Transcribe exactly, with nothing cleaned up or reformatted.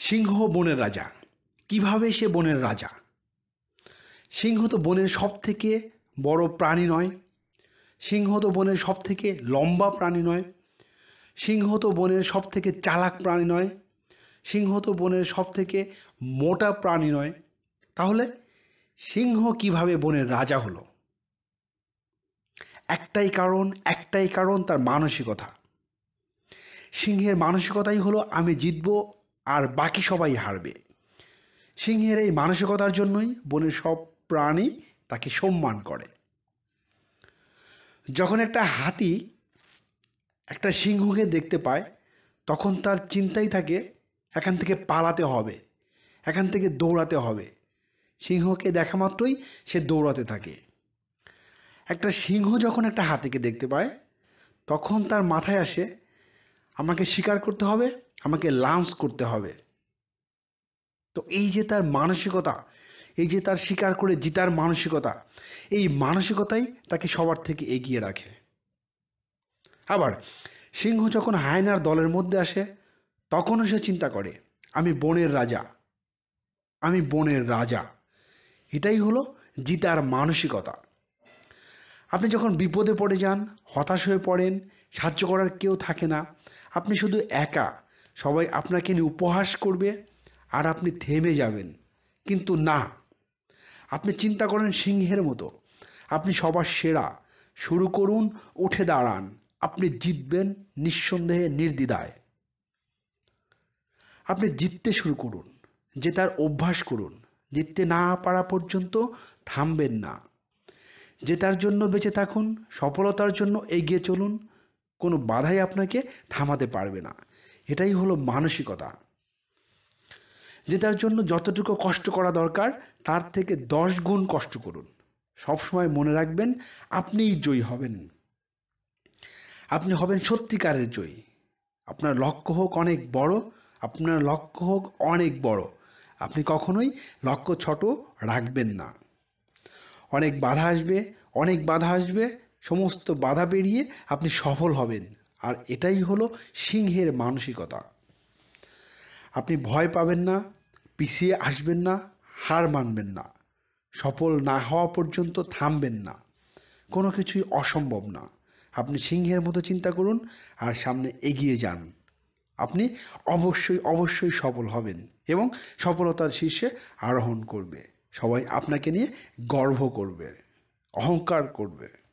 সিংহ বনের রাজা। কিভাবে সে বনের রাজা? সিংহ তো বনের সব থেকে বড় প্রাণী নয়। সিংহ তো বনের সব থেকে লম্বা প্রাণী নয়। সিংহ তো বনের সব থেকে চালাক প্রাণী নয়। সিংহ তো বনের সব থেকে মোটা প্রাণী নয়। তাহলে সিংহ কিভাবে বনের রাজা হলো? একটাই কারণ, একটাই কারণ তার মানসিকতা। সিংহের মানসিকতাই হলো আমি জিতব আর বাকি সবাই হারবে। সিংহের এই মানসিকতার জন্যই বনের সব প্রাণী তাকে সম্মান করে। যখন একটা হাতি একটা সিংহকে দেখতে পায়, তখন তার চিন্তাই থাকে এখান থেকে পালাতে হবে, এখান থেকে দৌড়াতে হবে। সিংহকে দেখা মাত্রই সে দৌড়াতে থাকে। একটা সিংহ যখন একটা হাতিকে দেখতে পায়, তখন তার মাথায় আসে আমাকে শিকার করতে হবে, আমাকে লাঞ্চ করতে হবে। তো এই যে তার মানসিকতা, এই যে তার শিকার করে জিতার মানসিকতা, এই মানসিকতাই তাকে সবার থেকে এগিয়ে রাখে। আবার সিংহ যখন হায়নার দলের মধ্যে আসে, তখনও সে চিন্তা করে আমি বনের রাজা, আমি বনের রাজা। এটাই হলো জিতার মানসিকতা। আপনি যখন বিপদে পড়ে যান, হতাশ হয়ে পড়েন, সাহায্য করার কেউ থাকে না, আপনি শুধু একা, সবাই আপনাকে নিয়ে উপহাস করবে আর আপনি থেমে যাবেন। কিন্তু না, আপনি চিন্তা করেন সিংহের মতো, আপনি সবার সেরা। শুরু করুন, উঠে দাঁড়ান, আপনি জিতবেন নিঃসন্দেহে, নির্দ্বিধায়। আপনি জিততে শুরু করুন, জেতার অভ্যাস করুন। জিততে না পারা পর্যন্ত থামবেন না। জেতার জন্য বেঁচে থাকুন, সফলতার জন্য এগিয়ে চলুন। কোনো বাধাই আপনাকে থামাতে পারবে না। এটাই হলো মানসিকতা। জেতার জন্য যতটুকু কষ্ট করা দরকার, তার থেকে দশ গুণ কষ্ট করুন। সবসময় মনে রাখবেন আপনিই জয়ী হবেন। আপনি হবেন সত্যিকারের জয়ী। আপনার লক্ষ্য হোক অনেক বড়, আপনার লক্ষ্য হোক অনেক বড়, আপনি কখনোই লক্ষ্য ছোট রাখবেন না। অনেক বাধা আসবে, অনেক বাধা আসবে, সমস্ত বাধা পেরিয়ে আপনি সফল হবেন। আর এটাই হলো সিংহের মানসিকতা। আপনি ভয় পাবেন না, পিছিয়ে আসবেন না, হার মানবেন না, সফল না হওয়া পর্যন্ত থামবেন না। কোনো কিছুই অসম্ভব না। আপনি সিংহের মতো চিন্তা করুন আর সামনে এগিয়ে যান। আপনি অবশ্যই অবশ্যই সফল হবেন এবং সফলতার শীর্ষে আরোহণ করবে। সবাই আপনাকে নিয়ে গর্ব করবে, অহংকার করবে।